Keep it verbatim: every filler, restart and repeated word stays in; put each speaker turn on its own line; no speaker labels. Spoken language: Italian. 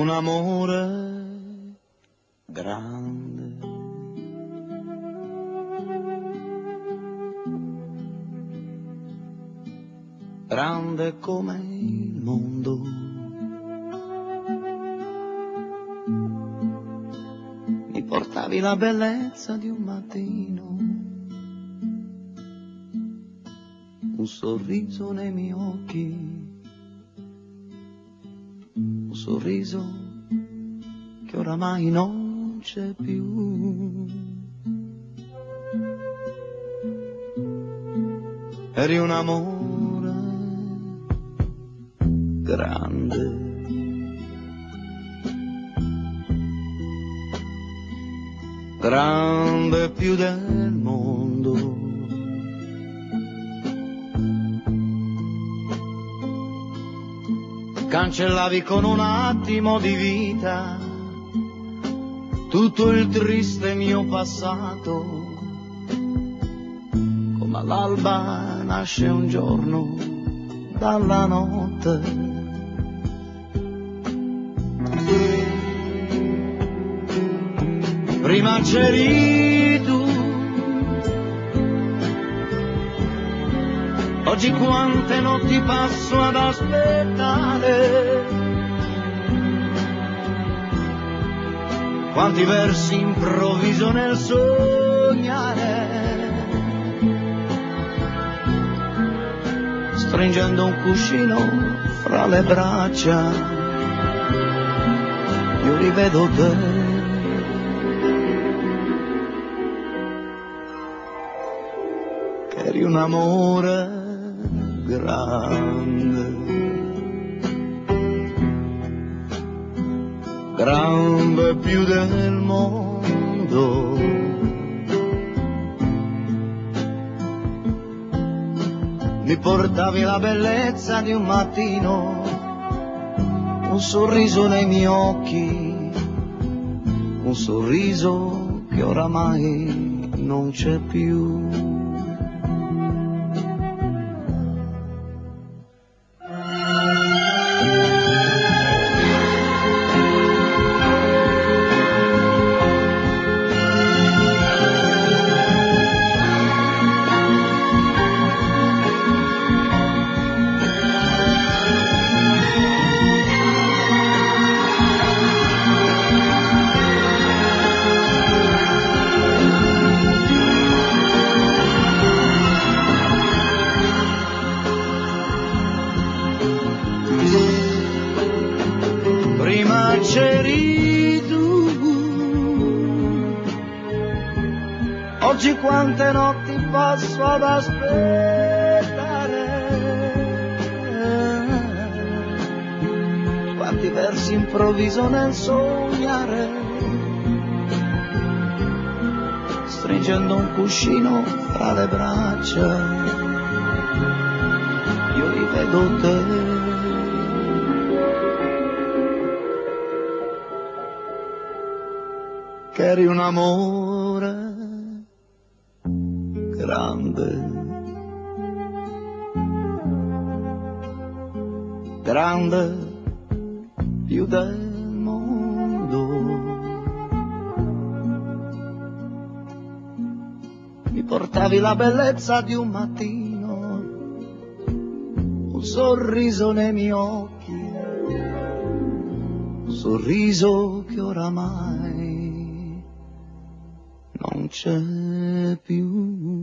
un amore grande. Grande come il mondo. Mi portavi la bellezza di un mattino, un sorriso nei miei occhi, un sorriso che oramai non c'è più. Eri un amore grande, grande più del mondo. Cancellavi con un attimo di vita tutto il triste mio passato, come all'alba nasce un giorno dalla notte. Prima c'eri tu, oggi quante notti passo ad aspettare, quanti versi improvviso nel sognare, stringendo un cuscino fra le braccia, io rivedo te. Eri un amore grande, grande più del mondo. Mi portavi la bellezza di un mattino, un sorriso nei miei occhi, un sorriso che oramai non c'è più. Prima c'eri tu, oggi quante notti passo ad aspettare, quanti versi improvviso nel sognare, stringendo un cuscino fra le braccia, io rivedo te. Che eri un amore grande, grande più del mondo. Mi portavi la bellezza di un mattino, un sorriso nei miei occhi, un sorriso che oramai non c'è più.